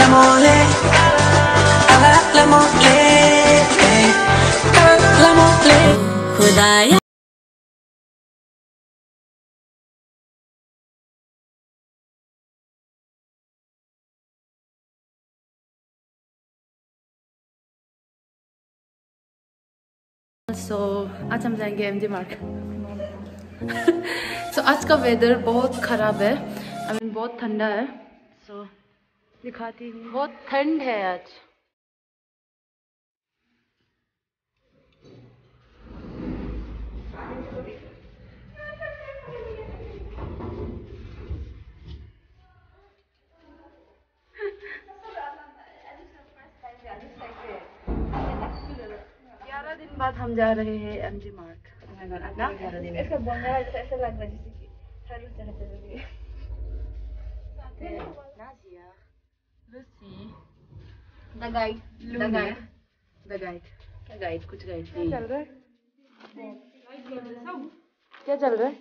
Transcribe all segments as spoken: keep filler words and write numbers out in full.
la mole, काला la mole, काला la mole. खुदाया सो आज हम जाएंगे एमजी मार्ट. सो आज का वेदर बहुत ख़राब है. आई मीन बहुत ठंडा है. सो so, दिखाती हूँ. बहुत ठंड है आज. ग्यारह दिन बाद हम जा रहे हैं एमजी मार्ट. ना ऐसा बोलने वाला तो ऐसा लग रहा है जैसे कि हर जगह चल रही है. Nazia, Lucy, the guide, the guide, the guide. क्या गाइड? कुछ गाइड नहीं. क्या चल रहा है? क्या चल रहा है?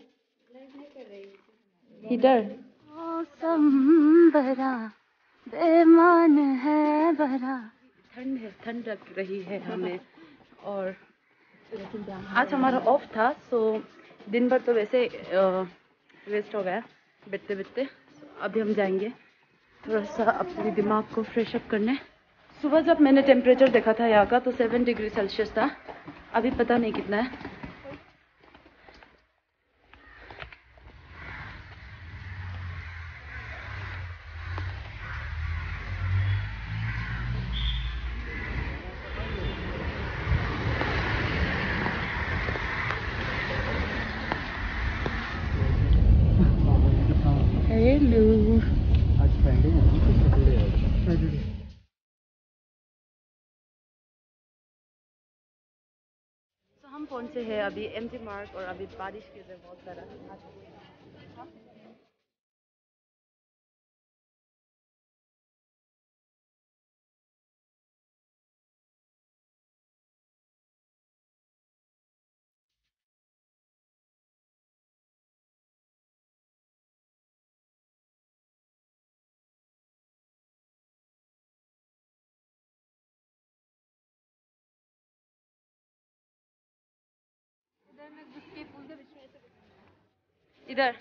हीटर. मौसम बड़ा बेमान है बड़ा. ठंड है. ठंड लग रही है हमें. और आज हमारा ऑफ था. सो दिन भर तो वैसे वेस्ट हो गया बैठते बैठते. अभी हम जाएंगे थोड़ा सा अपने दिमाग को फ्रेश अप करने. सुबह जब मैंने टेम्परेचर देखा था यहाँ का तो सेवन डिग्री सेल्सियस था. अभी पता नहीं कितना है. हेलो. आज फ्राइडे है ना? सैटरडे है. सैटरडे. तो हम पहुंचे हैं अभी एमजी मार्ट. और अभी बारिश की वजह बहुत सारा. इधर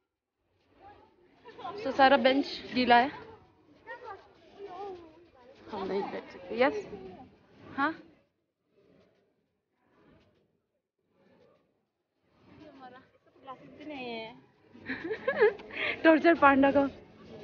तो सारा बेंच गीला है. हम नहीं बैठ सकते. यस. हाँ. टॉर्चर पांडा का.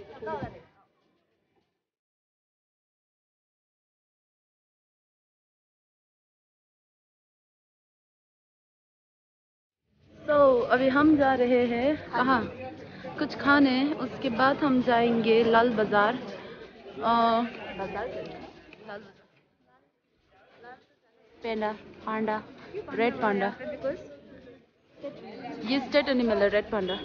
तो so, अभी हम जा रहे हैं कहाँ कुछ खाने. उसके बाद हम जाएंगे Lal Bazaar. Panda panda red panda. ये स्टेट एनिमल है रेड पांडा.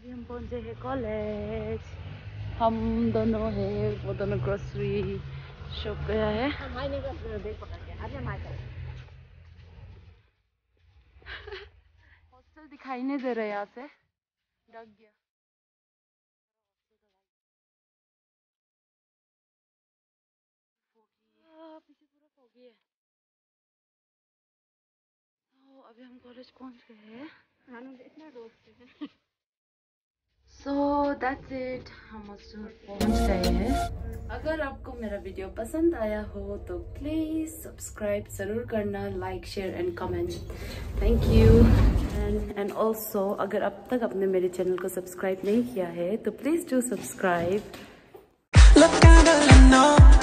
अभी हम पहुंचे हैं कॉलेज। हम दोनों हैं, वो दोनों ग्रोसरी शॉप गया है। हॉस्टल दिखाई नहीं दे रहा यहाँ से, डर गया। पीछे पूरा फोगी है। तो अभी हम कॉलेज पहुंच गए हैं। सो दैट्स इट, हम हॉस्टल पहुंच गए हैं। अगर आपको मेरा वीडियो पसंद आया हो तो प्लीज़ सब्सक्राइब ज़रूर करना, like share and comment. Thank you. And and also अगर अब तक आपने मेरे चैनल को सब्सक्राइब नहीं किया है तो प्लीज़ डू सब्सक्राइब।